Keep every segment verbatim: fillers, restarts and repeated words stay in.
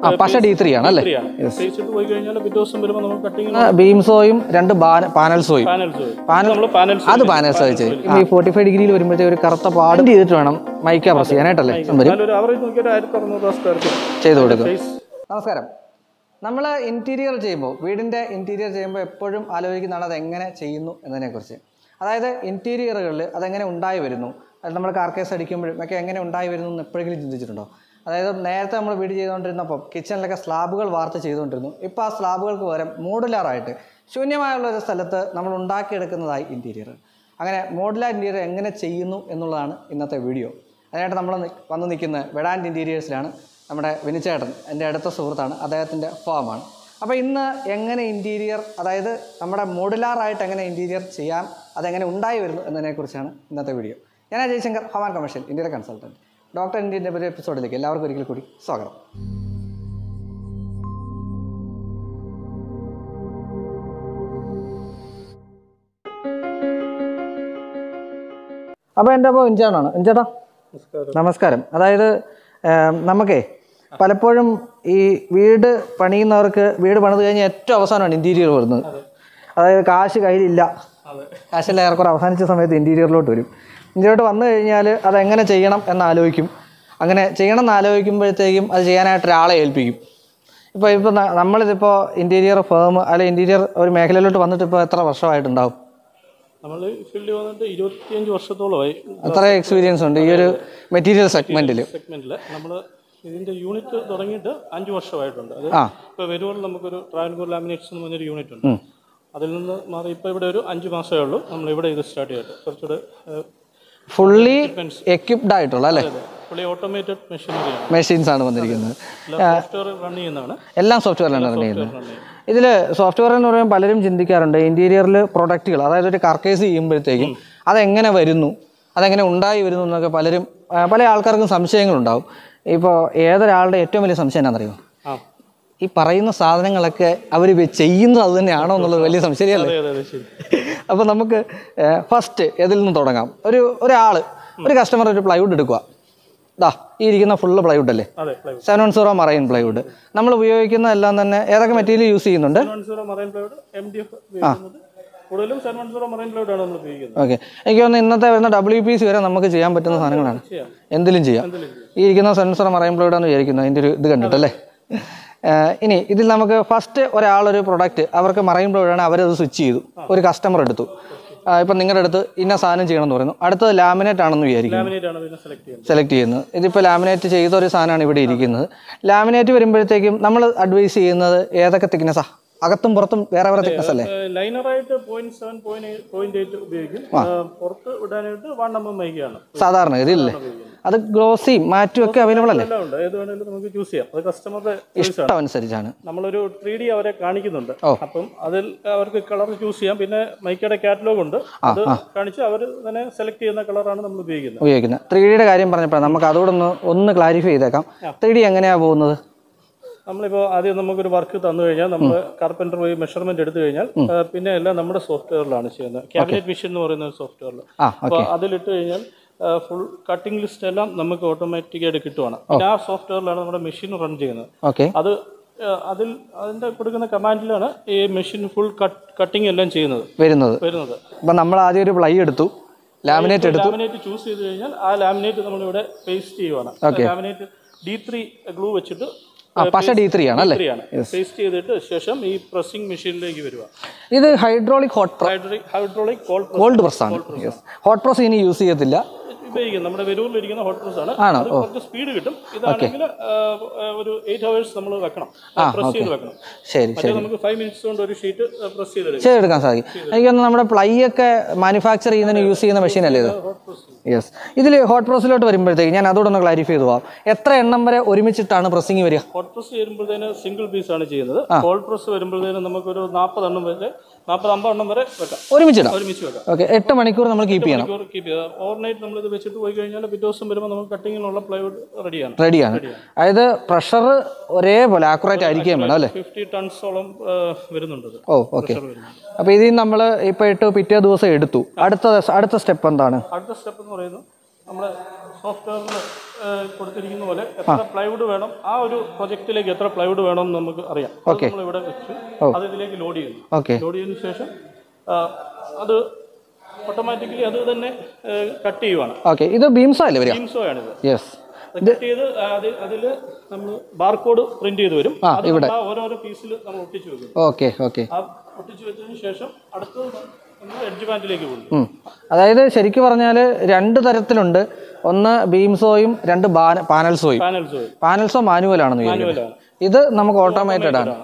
പക്ഷേ D three ആണ് അല്ലേ? തേച്ചിട്ട് പോയി കഴിഞ്ഞാൽ പിറ്റേ ദിവസം വരുമ്പോൾ നമുക്ക് കട്ടിങ് ബീംസോയും രണ്ട് പാനൽസോയും അത് പാനൽസ് വെച്ച് ഈ ഫോർട്ടി ഫൈവ് ഡിഗ്രിയിൽ വരുമ്പോഴത്തേക്ക് ഒരു കറുത്ത പാടും ചെയ്തിട്ട് വേണം മൈക്ക പ്രസ് ചെയ്യാനായിട്ടല്ലേ ചെയ്ത് കൊടുക്കും. നമസ്കാരം. നമ്മൾ ഇൻറ്റീരിയർ ചെയ്യുമ്പോൾ വീടിൻ്റെ ഇൻറ്റീരിയർ ചെയ്യുമ്പോൾ എപ്പോഴും ആലോചിക്കുന്നതാണ് അതെങ്ങനെ ചെയ്യുന്നു എന്നതിനെക്കുറിച്ച്. അതായത് ഇൻറ്റീരിയറുകളിൽ അതെങ്ങനെ ഉണ്ടായി വരുന്നു, അത് നമ്മൾ കാർക്കേസ് അടിക്കുമ്പോഴും ഒക്കെ എങ്ങനെ ഉണ്ടായി വരുന്നു എന്ന് എപ്പോഴെങ്കിലും ചിന്തിച്ചിട്ടുണ്ടോ? അതായത് നേരത്തെ നമ്മൾ വീട് ചെയ്തുകൊണ്ടിരുന്നപ്പോൾ കിച്ചണിലൊക്കെ സ്ലാബുകൾ വാർത്ത് ചെയ്തുകൊണ്ടിരുന്നു. ഇപ്പോൾ ആ സ്ലാബുകൾക്ക് പകരം മോഡുലാറായിട്ട് ശൂന്യമായുള്ള ഒരു സ്ഥലത്ത് നമ്മൾ ഉണ്ടാക്കിയെടുക്കുന്നതായി ഇൻറ്റീരിയർ. അങ്ങനെ മോഡുലാർ ഇൻറ്റീരിയർ എങ്ങനെ ചെയ്യുന്നു എന്നുള്ളതാണ് ഇന്നത്തെ വീഡിയോ. അതിനായിട്ട് നമ്മൾ വന്ന് നിൽക്കുന്നത് വെഡാൻഡ് ഇൻറ്റീരിയേഴ്സിലാണ്. നമ്മുടെ വിനിച്ചേട്ടൻ എൻ്റെ അടുത്ത സുഹൃത്താണ്, അദ്ദേഹത്തിൻ്റെ ഫാമാണ്. അപ്പോൾ ഇന്ന് എങ്ങനെ ഇൻറ്റീരിയർ, അതായത് നമ്മുടെ മോഡുലാറായിട്ട് എങ്ങനെ ഇൻറ്റീരിയർ ചെയ്യാം, അതെങ്ങനെ ഉണ്ടായി വരുന്നു എന്നതിനെക്കുറിച്ചാണ് ഇന്നത്തെ വീഡിയോ. ഞാൻ Jayashankar, home and commercial interior consultant. Doctor ഇന്ത്യൻ്റെ ഒരു എപ്പിസോഡിലേക്ക് എല്ലാവർക്കും ഒരിക്കൽ കൂടി സ്വാഗതം. അപ്പോൾ എൻ്റെ അപ്പോൾ ഇഞ്ചാണാണ്. ഇഞ്ചേട്ടാ നമസ്കാരം. അതായത് നമുക്കേ പലപ്പോഴും ഈ വീട് പണിയുന്നവർക്ക് വീട് പണിത് കഴിഞ്ഞാൽ ഏറ്റവും അവസാനമാണ് ഇൻറ്റീരിയർ വരുന്നത്. അതായത് കാശ് കയ്യിലില്ല, കാശെല്ലാം ഏറെക്കുറെ അവസാനിച്ച സമയത്ത് ഇൻറ്റീരിയറിലോട്ട് വരും. ഇൻറ്റീരിയറിലോട്ട് വന്നു കഴിഞ്ഞാൽ അതെങ്ങനെ ചെയ്യണം എന്നാലോചിക്കും. അങ്ങനെ ചെയ്യണം എന്നാലോചിക്കുമ്പോഴത്തേക്കും അത് ചെയ്യാനായിട്ട് ഒരാളെ ഏൽപ്പിക്കും. ഇപ്പോൾ ഇപ്പോൾ നമ്മളിതിപ്പോൾ ഇൻറ്റീരിയർ ഫേം അല്ലെങ്കിൽ ഇൻറ്റീരിയർ ഒരു മേഖലയിലോട്ട് വന്നിട്ട് ഇപ്പോൾ എത്ര വർഷമായിട്ടുണ്ടാവും? നമ്മൾ ഫീൽഡിൽ വന്നിട്ട് ഇരുപത്തിയഞ്ച് വർഷത്തോളമായി. അത്ര എക്സ്പീരിയൻസ് ഉണ്ട് ഈ ഒരു മെറ്റീരിയൽ സെഗ്മെന്റിൽ. സെഗ്മെന്റിൽ നമ്മൾ ഇതിന്റെ യൂണിറ്റ് തുടങ്ങിയിട്ട് അഞ്ച് വർഷമായിട്ടുണ്ട്. അത് ഇപ്പോൾ വെരൂറിൽ നമുക്കൊരു ട്രാവൻകൂർ ലാമിനേറ്റ്സ് എന്ന് പറഞ്ഞൊരു യൂണിറ്റ് ഉണ്ട്. അതിൽ നിന്ന് മാറി ഇപ്പോൾ ഇവിടെ ഒരു അഞ്ച് മാസമേ ഉള്ളൂ നമ്മൾ ഇവിടെ ഇത് സ്റ്റാർട്ട് ചെയ്തിട്ട്. കുറച്ചുകൂടെ ഫുള്ളി എക്വിപ്ഡ് ആയിട്ടുള്ള അല്ലേ, ഫുള്ളി ഓട്ടോമേറ്റഡ് മെഷീനറിയാണ്, മെഷീൻസ് ആണ് വന്നിരിക്കുന്നത്. സോഫ്റ്റ്വെയർ റൺ ചെയ്യുന്നതാണ്, എല്ലാം സോഫ്റ്റ്വെയറിലാണ് റൺ ചെയ്യുന്നത്. ഇതിൽ സോഫ്റ്റ്വെയർ എന്ന് പറയുമ്പോൾ പലരും ചിന്തിക്കാറുണ്ട് ഇൻറ്റീരിയറിൽ പ്രൊഡക്റ്റുകൾ, അതായത് ഒരു കാർക്കേസ് ചെയ്യുമ്പോഴത്തേക്കും അതെങ്ങനെ വരുന്നു, അതെങ്ങനെ ഉണ്ടായി വരുന്നു എന്നൊക്കെ പലരും പല ആൾക്കാർക്കും സംശയങ്ങളുണ്ടാവും. ഇപ്പോൾ ഏതൊരാളുടെ ഏറ്റവും വലിയ സംശയം എന്നാണെന്നറിയോ, ഈ പറയുന്ന സാധനങ്ങളൊക്കെ അവർ ചെയ്യുന്നത് അത് തന്നെയാണോ എന്നുള്ളത് വലിയ സംശയമല്ലേ. അപ്പോൾ നമുക്ക് ഫസ്റ്റ് ഇതിൽ നിന്ന് തുടങ്ങാം. ഒരു ഒരാൾ ഒരു കസ്റ്റമർ ഒരു പ്ലൈവുഡ് എടുക്കുക. ദാ ഈ ഇരിക്കുന്ന ഫുള്ള് പ്ലൈവുഡ് അല്ലേ, seven one zero marine plywood. നമ്മൾ ഉപയോഗിക്കുന്ന എല്ലാം തന്നെ ഏതൊക്കെ മെറ്റീരിയൽ യൂസ് ചെയ്യുന്നുണ്ട്? ഓക്കെ, എനിക്ക് തോന്നുന്നു ഇന്നത്തെ വരുന്ന ഡബ്ല്യു പി സി വരെ നമുക്ക് ചെയ്യാൻ പറ്റുന്ന സാധനങ്ങളാണ്. എന്തിലും ചെയ്യാം. ഈ ഇരിക്കുന്ന സെവൻ സീറോ മറൈൻ പ്ലൈവുഡാന്ന് വിചാരിക്കുന്നത് അതിൻ്റെ ഒരു ഇത് കണ്ടിട്ടല്ലേ. ഇനി ഇതിൽ നമുക്ക് ഫസ്റ്റ് ഒരാളൊരു പ്രൊഡക്റ്റ് അവർക്ക് മറൈൻ പ്ലൈവുഡാണ്, അവരത് സ്വിച്ച് ചെയ്തു. ഒരു കസ്റ്റമർ എടുത്തു, ഇപ്പം നിങ്ങളുടെ അടുത്ത് ഇന്ന സാധനം ചെയ്യണമെന്ന് പറയുന്നു. അടുത്തത് ലാമിനേറ്റ് ആണെന്ന് വിചാരിക്കും, സെലക്ട് ചെയ്യുന്നത്. ഇതിപ്പോൾ ലാമിനേറ്റ് ചെയ്ത ഒരു സാധനമാണ് ഇവിടെ ഇരിക്കുന്നത്. ലാമിനേറ്റ് വരുമ്പോഴത്തേക്കും നമ്മൾ അഡ്വൈസ് ചെയ്യുന്നത് ഏതൊക്കെ തിക്നെസ്സാ? അകത്തും പുറത്തും വേറെ വേറെ തിക്നെസ് അല്ലേ? ലൈനറായിട്ട് പോയിന്റ് സെവൻ പോയിന്റ് എയ്റ്റ് ഉപയോഗിക്കും, പുറത്ത് വിടാനായിട്ട് വൺ എം എം മൈക്കാണ് സാധാരണ ഇതില്ലേ. അത് ഗ്ലോസിയും മാറ്റും ഒക്കെ അവൈലബിൾ അല്ലേ? ഏത് വേണമെങ്കിലും നമുക്ക് ചൂസ് ചെയ്യാം, അത് കസ്റ്റമറുടെ ഇഷ്ടം അനുസരിച്ചാണ്. നമ്മളൊരു ത്രീ ഡി അവരെ കാണിക്കുന്നുണ്ട്, അപ്പം അതിൽ അവർക്ക് കളർ ചൂസ് ചെയ്യാം. പിന്നെ മൈക്കയുടെ കാറ്റലോഗ് ഉണ്ട്, അത് കാണിച്ച് അവർ തന്നെ സെലക്ട് ചെയ്യുന്ന കളറാണ് നമ്മൾ ഉപയോഗിക്കുന്നത് ഉപയോഗിക്കുന്നത് ത്രീ ഡിയുടെ കാര്യം പറഞ്ഞപ്പോൾ നമുക്ക് അതുകൂടെ ഒന്ന് ഒന്ന് ക്ലാരിഫൈ ചെയ്തേക്കാം. ത്രീ ഡി എങ്ങനെയാണ് പോകുന്നത്? നമ്മളിപ്പോൾ ആദ്യം നമുക്കൊരു വർക്ക് തന്നു കഴിഞ്ഞാൽ നമ്മൾ കാർപ്പൻറ്റർ പോയി മെഷർമെന്റ് എടുത്തു കഴിഞ്ഞാൽ പിന്നെ എല്ലാം നമ്മുടെ സോഫ്റ്റ്വെയറിലാണ് ചെയ്യുന്നത്. ക്യാബിനറ്റ് വിഷൻ എന്ന് പറയുന്ന ഒരു സോഫ്റ്റ്വെയറിൽ അപ്പോൾ അതിലിട്ട് കഴിഞ്ഞാൽ ഫുൾ കട്ടിംഗ് ലിസ്റ്റ് എല്ലാം നമുക്ക് ഓട്ടോമാറ്റിക്കായിട്ട് കിട്ടുവാണ്. പിന്നെ ആ സോഫ്റ്റ്വെയറിലാണ് നമ്മുടെ മെഷീൻ റൺ ചെയ്യുന്നത്. അത് അതിൽ അതിന്റെ കൊടുക്കുന്ന കമാൻഡിലാണ് ഈ മെഷീൻ ഫുൾ കട്ടിംഗ് എല്ലാം ചെയ്യുന്നത് വരുന്നത് വരുന്നത് അപ്പം നമ്മൾ ആദ്യം ഒരു പ്ലൈ എടുത്തു, ലാമിനേറ്റ് എടുത്തു. ലാമിനേറ്റ് ചൂസ് ചെയ്ത് കഴിഞ്ഞാൽ ആ ലാമിനേറ്റ് നമ്മളിവിടെ പേസ്റ്റ് ചെയ്യുവാണ്. ലാമിനേറ്റ് ഡി ത്രീ ഗ്ലൂ വെച്ചിട്ട് പക്ഷേ ഡി ത്രീ ആണ് അല്ലേ, പേസ്റ്റ് ചെയ്തിട്ട് ശേഷം ഈ പ്രസ്സിംഗ് മെഷീനിലേക്ക് വരിക. ഇത് hydraulic hot hydraulic cold press ആണ്. ഹോട്ട് പ്രസ് ഇനി യൂസ് ചെയ്യത്തില്ല, ഉപയോഗിക്കും. നമ്മുടെ വെരൂറിൽ ഇരിക്കുന്ന ഹോട്ട് പ്രസ് ആണ്, കുറച്ച് സ്പീഡ് കിട്ടും. ഇതാണെങ്കിൽ ഒരു എയ്റ്റ് ഹവേഴ്സ് നമ്മൾ വെക്കണം, പ്രസ് ചെയ്ത് വെക്കണം. ശരി ശരി, നമുക്ക് ഫൈവ് മിനിറ്റ്സ് കൊണ്ട് ഒരു ഷീറ്റ് പ്രസ് ചെയ്ത് ചെയ്തെടുക്കാൻ സാധിക്കും. എനിക്ക് തോന്നുന്നു നമ്മുടെ പ്ലൈ ഒക്കെ മാനുഫാക്ചർ ചെയ്യുന്നതിന് യൂസ് ചെയ്യുന്ന മെഷീൻ അല്ലേ ഇത്? യെസ്. ഇതിൽ ഹോട്ട് പ്രസ്സിലോട്ട് വരുമ്പോഴത്തേക്ക് ഞാൻ അതോടെ ഒന്ന് ക്ലാരിഫൈ ചെയ്തു പോകാം. എത്ര എണ്ണം വരെ ഒരുമിച്ചിട്ടാണ് പ്രസ്സിങ് വരിക? ഹോട്ട് പ്രസ് വരുമ്പോഴത്തേന് സിംഗിൾ പീസ് ആണ് ചെയ്യുന്നത്. കോൾഡ് പ്രസ് വരുമ്പോഴത്തേന് നമുക്കൊരു നാൽപ്പത് എണ്ണം വരെ നാൽപ്പത് അമ്പത് എണ്ണം വരെ വെക്കാം, ഒരുമിച്ചിടാം ഒരുമിച്ച് വെക്കാം. ഓക്കെ, എട്ട് മണിക്കൂർ നമ്മൾ കീപ്പ് ചെയ്യണം. കീപ്പ് ചെയ്യുക. ഓവർനൈറ്റ് നമ്മളിത് വെച്ചിട്ട് പോയി കഴിഞ്ഞാൽ പിറ്റേ ദിവസം വരുമ്പോൾ നമുക്ക് കട്ടിങ്ങിനുള്ള പ്ലൈവുഡ് റെഡിയാണ് റെഡിയാണ് അതായത് പ്രഷർ ഒരേപോലെ ആക്യുറേറ്റ് ആയിരിക്കുകയും വേണം അല്ലേ? ഫിഫ്റ്റി ടൺസോളം വരുന്നുണ്ട്. Oh okay. അപ്പോൾ ഇതിൽ നമ്മൾ ഇപ്പോൾ ഇട്ട് പിറ്റേ ദിവസം എടുത്തു, അടുത്ത അടുത്ത സ്റ്റെപ്പ് എന്താണ്? അടുത്ത സ്റ്റെപ്പ് എന്ന് പറയുന്നത് നമ്മുടെ സോഫ്റ്റ്വെയറിൽ കൊടുത്തിരിക്കുന്ന പോലെ എത്ര പ്ലൈവുഡ് വേണം, ആ ഒരു പ്രൊജക്റ്റിലേക്ക് എത്ര പ്ലൈവുഡ് വേണം എന്ന് നമുക്ക് അറിയാം. നമ്മൾ ഇവിടെ വെച്ച് അത് ഇതിലേക്ക് ലോഡ് ചെയ്യുന്നു. ലോഡ് ചെയ്തതിനു ശേഷം അത് ഓട്ടോമാറ്റിക്കലി അത് തന്നെ കട്ട് ചെയ്യുവാണ്. ഓക്കെ, ഇത് ബീംസോ അല്ലേ വരിക? ബീംസോ ആണിത്. യെസ്, കട്ട് ചെയ്ത് അതിൽ നമ്മൾ ബാർകോഡ് പ്രിന്റ് ചെയ്ത് വരും. ഇവിടെ ഓരോരോ പീസിൽ നമ്മൾ ഒട്ടിച്ചു വെക്കും. ഓക്കെ ഓക്കെ, ആ ഒട്ടിച്ചു വെച്ചതിന് ശേഷം അടുത്തത് എഡ്ജ് ബാൻഡിലേക്ക് പോകും. അതായത് ശരിക്കും പറഞ്ഞാൽ രണ്ട് തരത്തിലുണ്ട്. ഒന്ന് ബീംസോയും രണ്ട് പാനൽസോയും. പാനൽസോ മാനുവലാണെന്ന് വിചാരിക്കും. ഇത് നമുക്ക് ഓട്ടോമേറ്റഡ് ആണ്.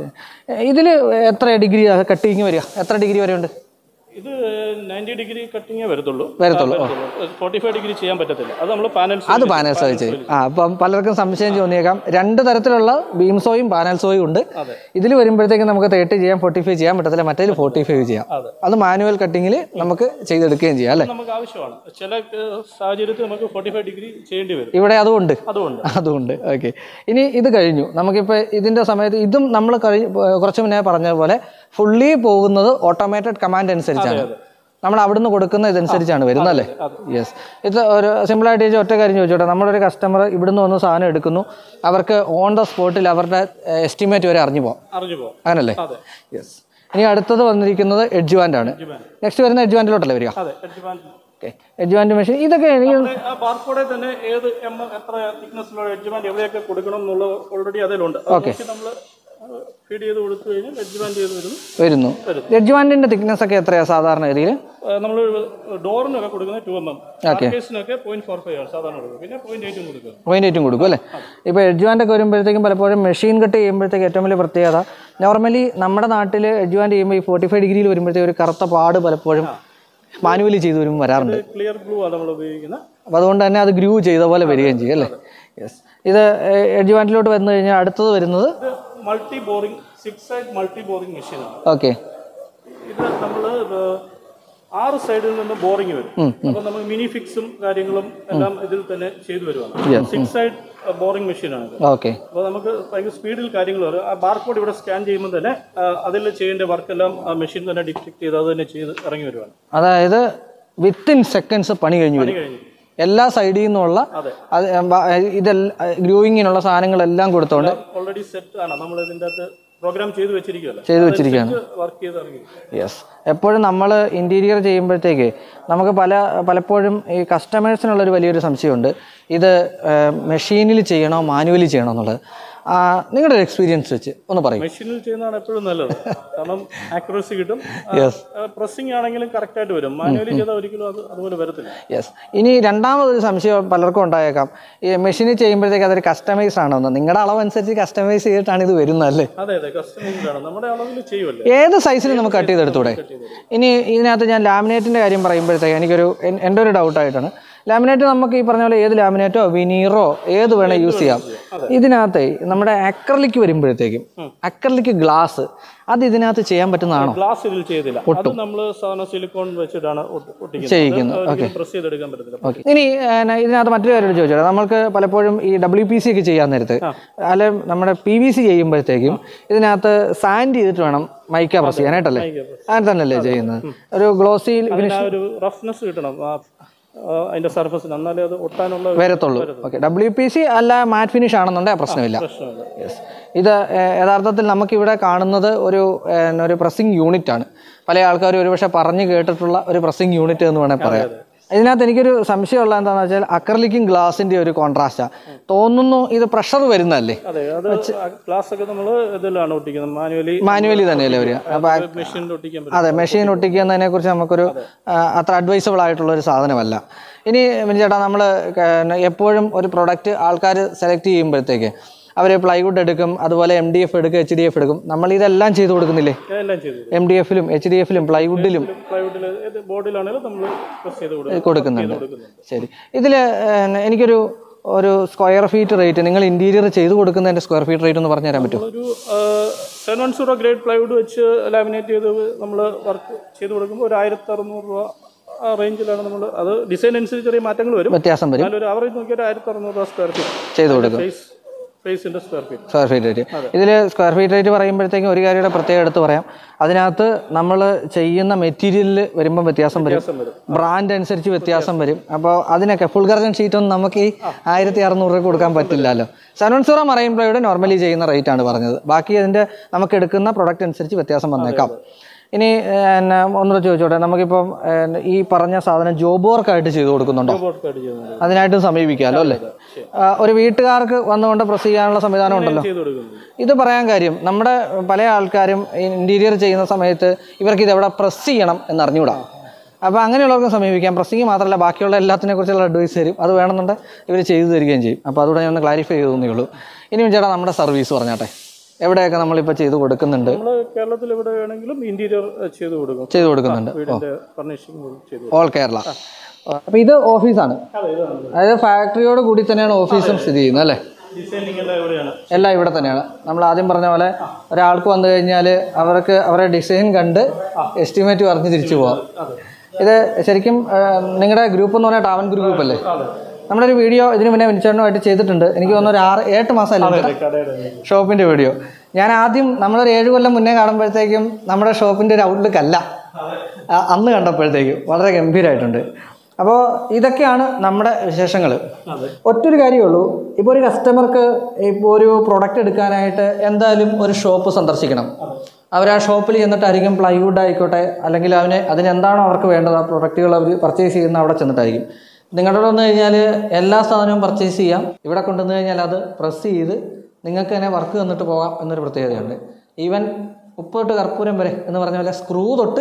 ഇതിൽ എത്ര ഡിഗ്രി കട്ടിങ് വരിക? എത്ര ഡിഗ്രി വരെ ഉണ്ട്? ഇത് നയൻറ്റി ഡിഗ്രി കട്ടിങ്ങേ വരത്തുള്ളൂ വരത്തുള്ളൂ ഫോർട്ടി ഫൈവ് ഡിഗ്രി ചെയ്യാൻ പറ്റത്തില്ല. അത് നമ്മൾ പാനൽസ് അത് പാനൽസ് വെച്ച്. ആ, അപ്പം പലർക്കും സംശയം തോന്നിയേക്കാം. രണ്ട് തരത്തിലുള്ള ബീംസോയും പാനൽസോയും ഉണ്ട്. ഇതിൽ വരുമ്പോഴത്തേക്കും നമുക്ക് തേർട്ടി ചെയ്യാം, ഫോർട്ടി ഫൈവ് ചെയ്യാൻ പറ്റത്തില്ല. മറ്റേതിൽ ഫോർട്ടി ഫൈവ് ചെയ്യാം. അത് മാനുവൽ കട്ടിങ്ങിൽ നമുക്ക് ചെയ്തെടുക്കുകയും ചെയ്യാം അല്ലേ? നമുക്ക് ആവശ്യമാണ്. ചില സാഹചര്യത്തിൽ നമുക്ക് ഫോർട്ടി ഫൈവ് ഡിഗ്രി ചെയ്യേണ്ടി വരും. ഇവിടെ അതുകൊണ്ട് അതുകൊണ്ട് അതുകൊണ്ട് ഓക്കെ. ഇനി ഇത് കഴിഞ്ഞു. നമുക്കിപ്പോൾ ഇതിൻ്റെ സമയത്ത് ഇതും നമ്മൾ കഴിഞ്ഞ് കുറച്ച് മുന്നേ പറഞ്ഞതുപോലെ ഫുള്ളി പോകുന്നത് ഓട്ടോമേറ്റഡ് കമാൻഡ് അനുസരിച്ചാണ്. നമ്മൾ അവിടുന്ന് കൊടുക്കുന്ന ഇതനുസരിച്ചാണ് വരുന്നത് അല്ലേ? യെസ്. ഇത് ഒരു സിമ്പിളായിട്ട് ചോദിച്ചാൽ ഒറ്റ കാര്യം ചോദിച്ചോട്ടെ. നമ്മളൊരു കസ്റ്റമർ ഇവിടുന്ന് വന്ന് സാധനം എടുക്കുന്നു, അവർക്ക് ഓൺ ദ സ്പോട്ടിൽ അവരുടെ എസ്റ്റിമേറ്റ് വരെ അറിഞ്ഞു പോകാം. അങ്ങനല്ലേ? യെസ്. ഇനി അടുത്തത് വന്നിരിക്കുന്നത് എഡ്ജ് ബാൻഡ് ആണ്. നെക്സ്റ്റ് വരുന്ന എഡ്ജ് ബാൻഡിലോട്ടല്ലേ വരിക? Okay, edge band machine. ഇതൊക്കെ ബാർകോഡിൽ തന്നെ ഏത് എം എത്ര തിക്നെസ്സിലുള്ള എഡ്ജ് ബാൻഡ് എവിടെയൊക്കെ കൊടുക്കണം എന്നുള്ളത് ഓൾറെഡി അതിലുണ്ട്. ഓക്കെ, നമ്മൾ ഫീഡ് ചെയ്ത് കൊടുത്തു കഴിഞ്ഞാൽ എഡ്ജ് ബാൻഡ് ചെയ്ത് വരുന്നു. എഡ്ജ് ബാൻഡിന്റെ തിക്നെസ് ഒക്കെ എത്രയാണ് സാധാരണ രീതിയിൽ? നമ്മൾ ഡോറിനൊക്കെ കൊടുക്കുന്നത് ടു എം എം, കേസിനൊക്കെ പോയിന്റ് ഫോർ ഫൈവ് ആണ് സാധാരണ കൊടുക്കും. പിന്നെ പോയിന്റ് എയ്റ്റും കൊടുക്കും. പോയിന്റ് എയ്റ്റും കൊടുക്കും അല്ലേ? ഇപ്പോൾ എഡ്ജ് ബാൻഡ് ഒക്കെ വരുമ്പോഴത്തേക്കും പലപ്പോഴും മെഷീൻ കട്ട് ചെയ്യുമ്പോഴത്തേക്ക് ഏറ്റവും വലിയ പ്രത്യേകത, നോർമലി നമ്മുടെ നാട്ടിൽ എഡ്ജ് ബാൻഡ് ചെയ്യുമ്പോൾ ഈ ഫോർട്ടി ഫൈവ് ഡിഗ്രിയിൽ വരുമ്പോഴത്തേക്ക് ഒരു കറുത്ത പാട് പലപ്പോഴും മാനുവലി ചെയ്ത് വരുമ്പോൾ വരാറുണ്ട്. ക്ലിയർ ഗ്ലൂ ആണ് നമ്മൾ ഉപയോഗിക്കുന്നത്. അപ്പോൾ അതുകൊണ്ട് തന്നെ അത് ഗ്രൂ ചെയ്ത പോലെ വരികയും ചെയ്യും അല്ലേ? യെസ്. ഇത് എഡ്ജ് ബാൻഡിലോട്ട് വന്നു കഴിഞ്ഞാൽ അടുത്തത് വരുന്നത് multi boring six side multi boring മെഷീനാണ്. ഓക്കെ, ഇത് നമ്മൾ ആറ് സൈഡിൽ നിന്ന് ബോറിംഗ് വരും. അപ്പോൾ നമ്മൾ മിനി ഫിക്സും കാര്യങ്ങളും എല്ലാം ഇതിൽ തന്നെ ചെയ്തു വരുവാണ്. സിക്സ് സൈഡ് ബോറിംഗ് മെഷീനാണ്. ഓക്കെ, അപ്പോൾ നമുക്ക് ഭയങ്കര സ്പീഡിൽ കാര്യങ്ങൾ വരും. ആ ബാർകോഡ് ഇവിടെ സ്കാൻ ചെയ്യുമ്പോൾ തന്നെ അതിൽ ചെയ്യേണ്ട വർക്കെല്ലാം ആ മെഷീൻ തന്നെ ഡിറ്റക്ട് ചെയ്ത് അത് തന്നെ ചെയ്ത് ഇറങ്ങി വരുവാണ്. അതായത് വിത്തിൻ സെക്കൻഡ്സ് പണി കഴിഞ്ഞു പണി കഴിഞ്ഞു എല്ലാ സൈഡിൽ നിന്നുള്ള ഇതെല്ലാം ഗ്രൂയിങ്ങിനുള്ള സാധനങ്ങളെല്ലാം കൊടുത്തോണ്ട് ഓൾറെഡി സെറ്റ് ആണ്. നമ്മൾ ഇതിൻ്റെ അകത്ത് പ്രോഗ്രാം ചെയ്ത് വെച്ചിരിക്കുകയല്ലേ? ചെയ്ത് വെച്ചിരിക്കുകയാണ്. വർക്ക് ചെയ്ത് ഇറങ്ങി. യെസ്. എപ്പോഴും നമ്മൾ ഇൻറ്റീരിയർ ചെയ്യുമ്പോഴത്തേക്ക് നമുക്ക് പല പലപ്പോഴും ഈ കസ്റ്റമേഴ്സിനുള്ളൊരു വലിയൊരു സംശയമുണ്ട്, ഇത് മെഷീനിൽ ചെയ്യണോ മാനുവലി ചെയ്യണോ എന്നുള്ളത്. നിങ്ങളുടെ ഒരു എക്സ്പീരിയൻസ് വെച്ച് ഒന്ന് പറയും. മെഷീനിൽ ചെയ്യുന്നതാണ് എപ്പോഴും നല്ലത്. കാരണം ആക്യുറസി കിട്ടും. പ്രസ്സിംഗ് ആണെങ്കിലും കറക്റ്റ് ആയിട്ട് വരും. മാനുവലി ചെയ്താൽ ഒരിക്കലും അത് അതുപോലെ വരത്തില്ല. യെസ്. ഇനി രണ്ടാമതൊരു സംശയം പലർക്കും ഉണ്ടായേക്കാം, ഈ മെഷീനിൽ ചെയ്യുമ്പോഴത്തേക്ക് അതൊരു കസ്റ്റമൈസ് ആണോ എന്ന്. നിങ്ങളുടെ അളവനുസരിച്ച് കസ്റ്റമൈസ് ചെയ്തിട്ടാണ് ഇത് വരുന്നത് അല്ലേ? അതെ അതെ, കസ്റ്റമൈസ്ഡ് ആണ്. നമ്മുടെ അളവിൽ ചെയ്യുമല്ലേ? ഏത് സൈസിൽ നമുക്ക് കട്ട് ചെയ്തെടുത്തൂടെ? ഇനി ഇതിനകത്ത് ഞാൻ ലാമിനേറ്റിൻ്റെ കാര്യം പറയുമ്പോഴത്തേക്ക് എനിക്കൊരു എൻ്റെ ഒരു ഡൗട്ടായിട്ടാണ്, ലാമിനേറ്റ് നമുക്ക് ഈ പറഞ്ഞ പോലെ ഏത് ലാമിനേറ്റോ വിനീറോ ഏത് വേണേൽ യൂസ് ചെയ്യാം. ഇതിനകത്ത് നമ്മുടെ അക്രലിക് വരുമ്പോഴത്തേക്കും അക്രലിക് ഗ്ലാസ് അത് ഇതിനകത്ത് ചെയ്യാൻ പറ്റുന്നതാണോ? ഗ്ലാസ് ഇതിൽ ചെയ്തില്ല. അത് നമ്മൾ സാധാരണ സിലിക്കോൺ വെച്ചിട്ടാണ് ചെയ്യിക്കുന്നത്. ഓക്കെ. ഇനി ഇതിനകത്ത് മറ്റൊരു കാര്യം ചോദിച്ചോളൂ. നമ്മൾക്ക് പലപ്പോഴും ഈ ഡബ്ല്യു പി സി ഒക്കെ ചെയ്യാൻ നേരത്ത് അല്ലെ നമ്മുടെ പി വി സി ചെയ്യുമ്പോഴത്തേക്കും ഇതിനകത്ത് സാൻഡ് ചെയ്തിട്ട് വേണം മൈക്ക പ്രസ് ചെയ്യാനായിട്ടല്ലേ? അങ്ങനെ തന്നെയല്ലേ ചെയ്യുന്നത്? ഒരു ഗ്ലോസി റഫ്നെസ് കിട്ടണം അതിന്റെ സർഫസിന്, എന്നാലേ അത് ഒട്ടാനുള്ള വരത്തുള്ളൂ. ഓക്കെ. ഡബ്ല്യു പി സി അല്ല മാറ്റ് ഫിനിഷ് ആണെന്നുണ്ടെങ്കിൽ പ്രശ്നമില്ല. യെസ്. ഇത് യഥാർത്ഥത്തിൽ നമുക്കിവിടെ കാണുന്നത് ഒരു ഒരു പ്രസ്സിംഗ് യൂണിറ്റ് ആണ്. പല ആൾക്കാരും ഒരുപക്ഷെ പറഞ്ഞു കേട്ടിട്ടുള്ള ഒരു പ്രസ്സിംഗ് യൂണിറ്റ് എന്ന് വേണമെങ്കിൽ പറയാം. ഇതിനകത്ത് എനിക്കൊരു സംശയമുള്ള എന്താണെന്ന് വെച്ചാൽ അക്രലിക്കും ഗ്ലാസിന്റെ ഒരു കോൺട്രാസ്റ്റാ തോന്നുന്നു. ഇത് പ്രഷർ വരുന്നതല്ലേ? മാനുവലി തന്നെയല്ലേ വരിക? അതെ, മെഷീൻ ഒട്ടിക്കുന്നതിനെ കുറിച്ച് നമുക്കൊരു അത്ര അഡ്വൈസബിൾ ആയിട്ടുള്ള ഒരു സാധനമല്ല. ഇനി ചേട്ടാ, നമ്മൾ എപ്പോഴും ഒരു പ്രൊഡക്റ്റ് ആൾക്കാർ സെലക്ട് ചെയ്യുമ്പോഴത്തേക്ക് അവർ പ്ലൈവുഡ് എടുക്കും, അതുപോലെ എം ഡി എഫ് എടുക്കും, എച്ച് ഡി എഫ് എടുക്കും. നമ്മൾ ഇതെല്ലാം ചെയ്ത് കൊടുക്കുന്നില്ലേ? എം ഡി എഫിലും എച്ച് ഡി എഫിലും പ്ലൈവുഡിലും കൊടുക്കുന്നുണ്ട്. ശരി. ഇതിൽ എനിക്കൊരു ഒരു സ്ക്വയർ ഫീറ്റ് റേറ്റ്, നിങ്ങൾ ഇന്റീരിയർ ചെയ്ത് കൊടുക്കുന്നതിന്റെ സ്ക്വയർ ഫീറ്റ് റേറ്റ് ഒന്ന് പറഞ്ഞു തരാൻ പറ്റുമോ? ഒരു seven one zero grade plywood വെച്ച് ലാമിനേറ്റ് ചെയ്ത് നമ്മൾ വർക്ക് ചെയ്ത് കൊടുക്കുമ്പോൾ ഒരു ആയിരത്തി അറുന്നൂറ് രൂപ ആ റേഞ്ചിലാണ് നമ്മൾ. അത് ഡിസൈൻ അനുസരിച്ച് ചെറിയ മാറ്റങ്ങൾ വരും, വ്യത്യാസം വരും. ഒരു ആവറേജ് നോക്കിയാൽ ആയിരത്തി അറുന്നൂറ് രൂപ സ്ക്വയർ ഫീറ്റ് ചെയ്ത് കൊടുക്കും. സ്പേസിന്റെ square feet square feet rate. ഇതിൽ സ്ക്വയർ ഫീറ്റ് റേറ്റ് പറയുമ്പോഴത്തേക്കും ഒരു കാര്യയുടെ പ്രത്യേകം എടുത്ത് പറയാം. അതിനകത്ത് നമ്മൾ ചെയ്യുന്ന മെറ്റീരിയലിൽ വരുമ്പോൾ വ്യത്യാസം വരും, ബ്രാൻഡ് അനുസരിച്ച് വ്യത്യാസം വരും. അപ്പോൾ അതിനൊക്കെ ഫുൾ കർജൻ ഷീറ്റൊന്നും നമുക്ക് ഈ ആയിരത്തി അറുന്നൂറ് രൂപ കൊടുക്കാൻ പറ്റില്ലല്ലോ. സെവൻ സീറോ മറൈൻ പ്ലൈയുടെ നോർമലി ചെയ്യുന്ന റേറ്റ് ആണ് പറഞ്ഞത്. ബാക്കി അതിൻ്റെ നമുക്ക് എടുക്കുന്ന പ്രൊഡക്റ്റ് അനുസരിച്ച് വ്യത്യാസം വന്നേക്കാം. ഇനി എന്നാ ഒന്നുകൂടെ ചോദിച്ചോട്ടെ, നമുക്കിപ്പം ഈ പറഞ്ഞ സാധനം ജോബ് വർക്കായിട്ട് ചെയ്ത് കൊടുക്കുന്നുണ്ടോ? അതിനായിട്ടും സമീപിക്കാമല്ലോ അല്ലേ? ഒരു വീട്ടുകാർക്ക് വന്നുകൊണ്ട് പ്രസ് ചെയ്യാനുള്ള സംവിധാനം ഉണ്ടല്ലോ. ഇത് പറയാൻ കാര്യം, നമ്മുടെ പല ആൾക്കാരും ഇൻറ്റീരിയർ ചെയ്യുന്ന സമയത്ത് ഇവർക്ക് ഇതെവിടെ പ്രസ് ചെയ്യണം എന്നറിഞ്ഞുകൂടാ. അപ്പോൾ അങ്ങനെയുള്ളവർക്ക് സമീപിക്കാം. പ്രസ്സിങ് മാത്രമല്ല ബാക്കിയുള്ള എല്ലാത്തിനെ കുറിച്ചുള്ള അഡ്വൈസ് തരും. അത് വേണമെന്നുണ്ടെങ്കിൽ ഇവർ ചെയ്തു തരികയും ചെയ്യും. അപ്പോൾ അതുകൂടെ ഞാൻ ഒന്ന് ക്ലാരിഫൈ ചെയ്തേ ഉള്ളൂ. ഇനിയും ചേട്ടാ നമ്മുടെ സർവീസ് പറഞ്ഞാട്ടെ, എവിടെയൊക്കെ നമ്മളിപ്പോൾ ചെയ്ത് കൊടുക്കുന്നുണ്ട്? കേരളത്തിൽ എവിടെ വേണമെങ്കിലും ഇന്റീരിയർ ചെയ്ത് കൊടുക്കും ചെയ്ത് കൊടുക്കുന്നുണ്ട് ഓൾ കേരള. അപ്പോൾ ഇത് ഓഫീസാണ്, അതായത് ഫാക്ടറിയോട് കൂടി തന്നെയാണ് ഓഫീസും സ്ഥിതി ചെയ്യുന്നത് അല്ലേ? എല്ലാം ഇവിടെ തന്നെയാണ്. നമ്മൾ ആദ്യം പറഞ്ഞ പോലെ ഒരാൾക്ക് വന്നു കഴിഞ്ഞാൽ അവർക്ക് അവരുടെ ഡിസൈൻ കണ്ട് എസ്റ്റിമേറ്റ് പറഞ്ഞ് തിരിച്ചു പോകാം. ഇത് ശരിക്കും നിങ്ങളുടെ ഗ്രൂപ്പ് എന്ന് പറഞ്ഞാൽ ട്രാവൻകൂർ ഗ്രൂപ്പ് അല്ലേ? നമ്മളൊരു വീഡിയോ ഇതിന് മുന്നേ വിനിച്ചേട്ടനുമായിട്ട് ചെയ്തിട്ടുണ്ട്. എനിക്ക് തോന്നുന്നു ഒരു ആറ് എട്ട് മാസമല്ലേ ഷോപ്പിൻ്റെ വീഡിയോ. ഞാൻ ആദ്യം നമ്മളൊരു ഏഴ് കൊല്ലം മുന്നേ കാണുമ്പോഴത്തേക്കും നമ്മുടെ ഷോപ്പിൻ്റെ ഒരു ഔട്ട്ലുക്ക് അല്ല അന്ന് കണ്ടപ്പോഴത്തേക്കും വളരെ ഗംഭീരമായിട്ടുണ്ട്. അപ്പോൾ ഇതൊക്കെയാണ് നമ്മുടെ വിശേഷങ്ങൾ. ഒറ്റൊരു കാര്യമേ ഉള്ളൂ, ഇപ്പോൾ ഒരു കസ്റ്റമർക്ക് ഇപ്പോൾ ഒരു പ്രൊഡക്റ്റ് എടുക്കാനായിട്ട് എന്തായാലും ഒരു ഷോപ്പ് സന്ദർശിക്കണം. അവർ ആ ഷോപ്പിൽ ചെന്നിട്ടായിരിക്കും, പ്ലൈവുഡ് ആയിക്കോട്ടെ അല്ലെങ്കിൽ അവന് അതിനെന്താണോ അവർക്ക് വേണ്ടത് ആ പ്രൊഡക്റ്റുകൾ അവർ പർച്ചേസ് ചെയ്യുന്ന അവിടെ ചെന്നിട്ടായിരിക്കും. നിങ്ങളുടെ വന്നു കഴിഞ്ഞാൽ എല്ലാ സാധനവും പർച്ചേസ് ചെയ്യാം. ഇവിടെ കൊണ്ടുവന്നു കഴിഞ്ഞാൽ അത് പ്രസ് ചെയ്ത് നിങ്ങൾക്ക് തന്നെ വർക്ക് തന്നിട്ട് പോകാം എന്നൊരു പ്രത്യേകതയുണ്ട്. ഈവൻ ഉപ്പ് തൊട്ട് കർപ്പൂരം വരെ എന്ന് പറഞ്ഞ പോലെ സ്ക്രൂ തൊട്ട്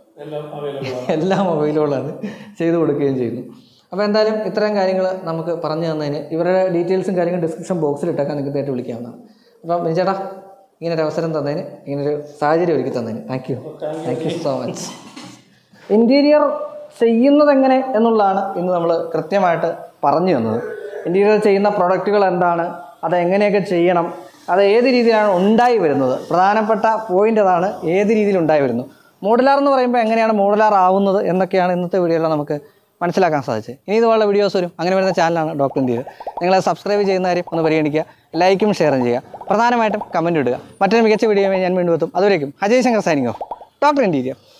എല്ലാ മൊബൈലുകളാണ് ചെയ്ത് കൊടുക്കുകയും ചെയ്യുന്നു. അപ്പോൾ എന്തായാലും ഇത്തരം കാര്യങ്ങൾ നമുക്ക് പറഞ്ഞു തന്നതിന് ഇവരുടെ ഡീറ്റെയിൽസും കാര്യങ്ങളും ഡിസ്ക്രിപ്ഷൻ ബോക്സിൽ ഇട്ടേക്കാൻ നിങ്ങൾക്ക് നേരിട്ട് വിളിക്കാവുന്നതാണ്. അപ്പം മിനിച്ചേട്ടാ ഇങ്ങനൊരു അവസരം തന്നതിന്, ഇങ്ങനൊരു സാഹചര്യം ഒരുക്കി തന്നതിന് thank you thank you so much. Interior ചെയ്യുന്നത് എങ്ങനെ എന്നുള്ളതാണ് ഇന്ന് നമ്മൾ കൃത്യമായിട്ട് പറഞ്ഞു തന്നത്. ഇൻറ്റീരിയർ ചെയ്യുന്ന പ്രൊഡക്റ്റുകൾ എന്താണ്, അത് എങ്ങനെയൊക്കെ ചെയ്യണം, അത് ഏത് രീതിയിലാണ് ഉണ്ടായി വരുന്നത്, പ്രധാനപ്പെട്ട പോയിൻ്റ് അതാണ്, ഏത് രീതിയിൽ ഉണ്ടായി വരുന്നു. മോഡുലാർ എന്ന് പറയുമ്പോൾ എങ്ങനെയാണ് മോഡുലാർ ആവുന്നത് എന്നൊക്കെയാണ് ഇന്നത്തെ വീഡിയോയിൽ നമുക്ക് മനസ്സിലാക്കാൻ സാധിച്ചത്. ഇനി ഇതുപോലുള്ള വീഡിയോസ് വരും. അങ്ങനെ വരുന്ന ചാനലാണ് ഡോക്ടർ ഇന്ത്യയിൽ. നിങ്ങളത് സബ്സ്ക്രൈബ് ചെയ്യുന്ന കാര്യം ഒന്ന് പരിഗണിക്കുക, ലൈക്കും ഷെയറും ചെയ്യുക, പ്രധാനമായിട്ടും കമൻറ്റ് ഇടുക. മറ്റൊരു മികച്ച വീഡിയോയുമായി ഞാൻ വീണ്ടും എത്തും. അതുവരേക്കും Ajay Shankar signing off, doctor ഇന്ത്യയിൽ.